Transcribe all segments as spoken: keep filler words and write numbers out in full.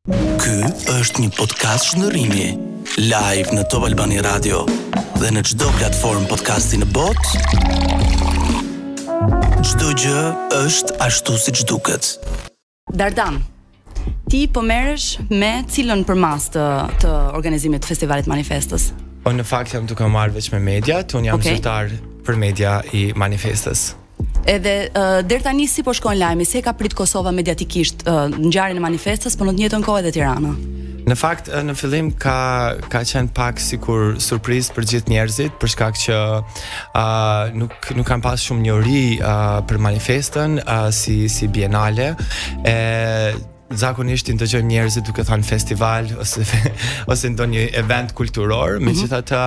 Ky është një podcast shndërrimi, live në Top Albania Radio dhe në çdo platformë podcasti në botë. Çdo gjë është ashtu siç duket. Dardan, ti po merresh me cilën përmas të, të organizimit të festivalit Manifestës? Po në fakt jam duke marrë veç me media, unë jam okay. zyrtar për media i Manifestës. Edhe uh, deri tani si po shkon lajmi, se ka prit Kosova mediatikisht uh, ngjarjen e Manifestës, por në të njëjtën kohë edhe Tirana. Në fakt në fillim ka ka qenë pak sikur surprizë për gjithë njerëzit, për shkak që uh, nuk nuk kanë pas shumë njohuri uh, për Manifestën uh, si si bienale. E zakonisht i ndëgjojmë njerëzit duke thënë festival ose ose ndonjë event kulturor, mm-hmm. megjithatë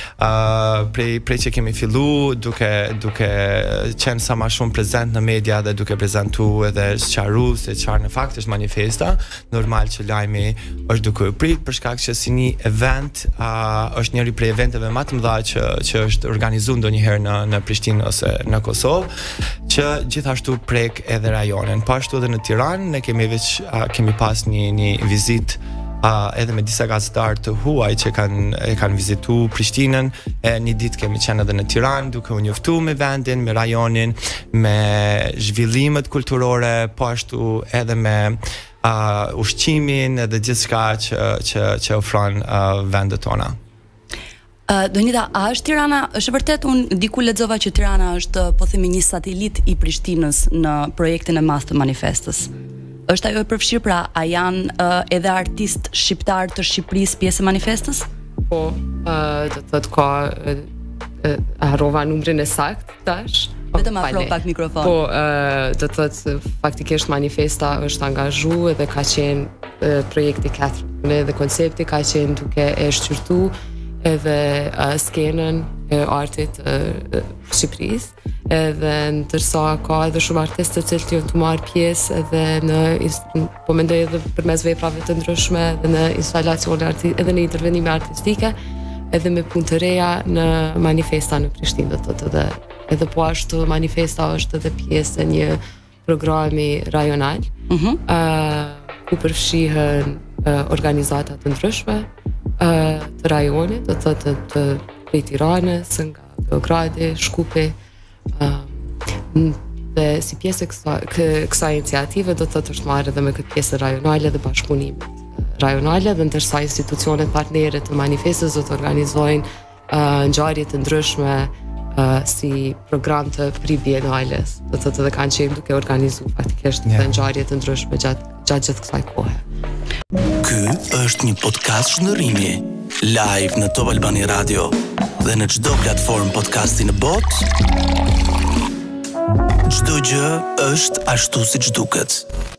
uh, prej prej që kemi filluar duke duke qenë sa më shumë prezent në media dhe duke prezantuar edhe sqaruar se çfarë në fakt është Manifesta, normal që lajmi është duke u prit për shkak që si një event uh, është njëri prej eventeve më të mëdha që që është organizuar ndonjëherë në në Prishtinë ose në Kosovë, që gjithashtu prek edhe rajonin. Po ashtu edhe në Tiranë ne kemi veç Uh, kemi pas një një vizitë uh, edhe me disa gazetarë të huaj që kanë e kanë vizituar Prishtinën. E një ditë kemi qenë edhe në Tiranë duke u njoftuar me vendin, me rajonin, me zhvillimet kulturore, po ashtu edhe me uh, ushqimin edhe gjithçka që që që ofron uh, vendet tona. Uh, Donjeta, a është Tirana, është vërtet unë diku lexova që Tirana është po themi një satelit i Prishtinës në projektin e madh të Manifestës. Është ajo e përfshirë, pra, a janë uh, edhe artist shqiptar të Shqipërisë pjesë e Manifestës? Po, uh, do të thotë ka uh, uh, harrova numrin e saktë tash. Vetëm afro pak mikrofon. Po, uh, do të thotë faktikisht Manifesta është angazhuar dhe ka qenë uh, projekti katër dhe koncepti ka qenë duke e shqyrtu edhe uh, skenën e artit uh, Shqipërisë, edhe ndërsa ka edhe shumë artistë të cilët janë të marrë pjesë edhe në po mendoj edhe përmes veprave të ndryshme edhe në instalacione artistike edhe në intervenime artistike edhe me punë të reja në Manifesta në Prishtinë, do të thotë edhe edhe po ashtu Manifesta është edhe pjesë e një programi rajonal, mm-hmm. uh, ku përfshihen uh, organizata të ndryshme uh, të rajonit, do të thotë të prej Tiranës, nga Beogradi, Shkupi, uh, dhe si pjesë e kësa, kësa iniciative do të thotë është marrë edhe me këtë pjesë rajonale dhe bashkëpunimit rajonale, dhe ndërsa institucionet partnere të Manifestës do të organizojnë uh, ngjarje të ndryshme uh, si program të pri bienales, do të thotë edhe kanë qenë duke organizuar faktikisht yeah. ngjarje të ndryshme gjatë gjatë gjithë kësaj kohe. Ky është një podcast shndërrimi, live në Top Albania Radio dhe në çdo platformë podcasti në botë. Çdo gjë është ashtu siç duket.